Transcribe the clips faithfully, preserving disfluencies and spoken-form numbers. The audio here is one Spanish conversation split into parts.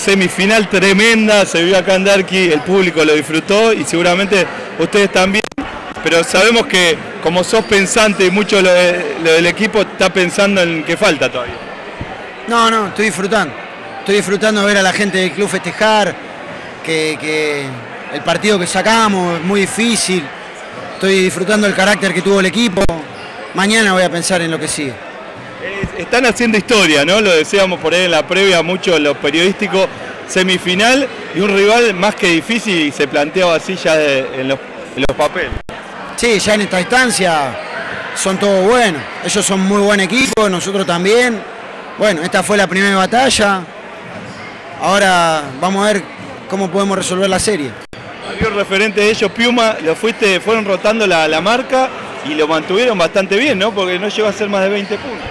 semifinal tremenda, se vio acá en Derqui, el público lo disfrutó y seguramente ustedes también, pero sabemos que como sos pensante y mucho lo, de, lo del equipo está pensando en qué falta todavía. No, no, estoy disfrutando, estoy disfrutando de ver a la gente del club festejar, que, que el partido que sacamos es muy difícil, estoy disfrutando del carácter que tuvo el equipo, mañana voy a pensar en lo que sigue. Están haciendo historia, ¿no? Lo decíamos por ahí en la previa, mucho los periodísticos, semifinal y un rival más que difícil y se planteaba así ya de, en, los, en los papeles. Sí, ya en esta instancia son todos buenos, ellos son muy buen equipo, nosotros también. Bueno, esta fue la primera batalla, ahora vamos a ver cómo podemos resolver la serie. Había un referente de ellos, Piuma, lo fuiste, fueron rotando la, la marca y lo mantuvieron bastante bien, ¿no? Porque no llegó a ser más de veinte puntos.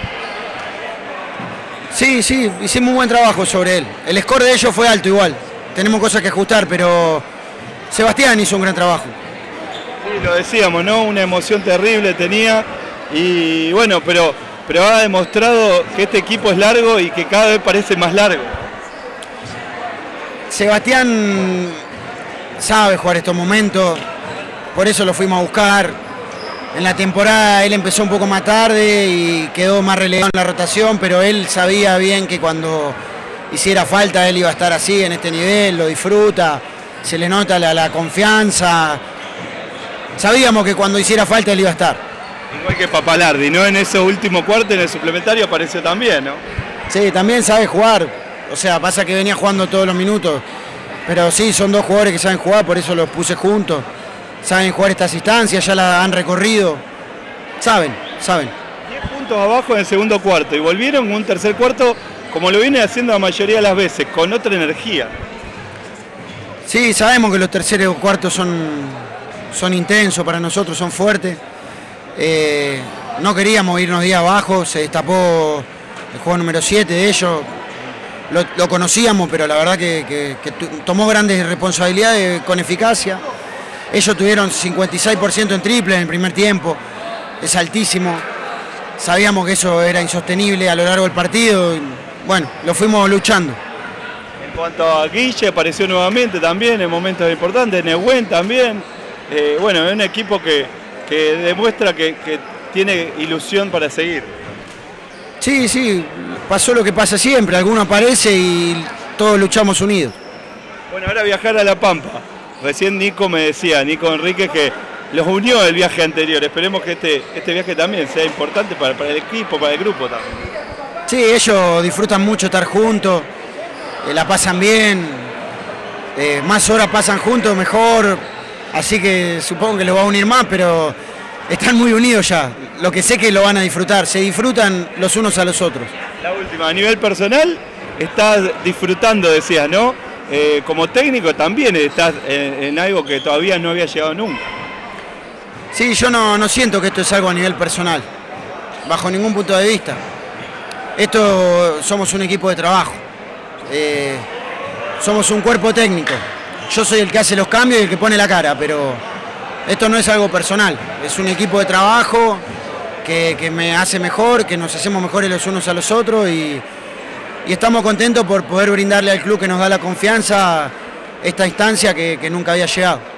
Sí, sí, hicimos un buen trabajo sobre él. El score de ellos fue alto igual. Tenemos cosas que ajustar, pero Sebastián hizo un gran trabajo. Sí, lo decíamos, ¿no? Una emoción terrible tenía y bueno, pero, pero ha demostrado que este equipo es largo y que cada vez parece más largo. Sebastián sabe jugar estos momentos, por eso lo fuimos a buscar. En la temporada él empezó un poco más tarde y quedó más relegado en la rotación, pero él sabía bien que cuando hiciera falta él iba a estar así, en este nivel, lo disfruta, se le nota la, la confianza. Sabíamos que cuando hiciera falta él iba a estar. Igual que Papalardi, ¿no? En ese último cuarto, en el suplementario, apareció también, ¿no? Sí, también sabe jugar, o sea, pasa que venía jugando todos los minutos, pero sí, son dos jugadores que saben jugar, por eso los puse juntos. Saben jugar estas instancias, ya la han recorrido, saben, saben. diez puntos abajo en el segundo cuarto y volvieron en un tercer cuarto como lo viene haciendo la mayoría de las veces, con otra energía. Sí, sabemos que los terceros cuartos son, son intensos para nosotros, son fuertes. Eh, no queríamos irnos días abajo, se destapó el juego número siete de ellos. Lo, lo conocíamos, pero la verdad que, que, que tomó grandes responsabilidades con eficacia. Ellos tuvieron cincuenta y seis por ciento en triple en el primer tiempo, es altísimo. Sabíamos que eso era insostenible a lo largo del partido. Y, bueno, lo fuimos luchando. En cuanto a Guille, apareció nuevamente también en momentos importantes, Nehuen también. Eh, bueno, es un equipo que, que demuestra que, que tiene ilusión para seguir. Sí, sí, pasó lo que pasa siempre, alguno aparece y todos luchamos unidos. Bueno, ahora viajar a La Pampa. Recién Nico me decía, Nico Enríquez, que los unió el viaje anterior. Esperemos que este, este viaje también sea importante para, para el equipo, para el grupo también. Sí, ellos disfrutan mucho estar juntos, eh, la pasan bien, eh, más horas pasan juntos, mejor. Así que supongo que los va a unir más, pero están muy unidos ya. Lo que sé que lo van a disfrutar, se disfrutan los unos a los otros. La última, a nivel personal, estás disfrutando, decías, ¿no? Eh, como técnico también estás en, en algo que todavía no había llegado nunca. Sí, yo no, no siento que esto es algo a nivel personal, bajo ningún punto de vista. Esto somos un equipo de trabajo, eh, somos un cuerpo técnico. Yo soy el que hace los cambios y el que pone la cara, pero esto no es algo personal, es un equipo de trabajo que, que me hace mejor, que nos hacemos mejores los unos a los otros y, y estamos contentos por poder brindarle al club que nos da la confianza esta instancia que, que nunca había llegado.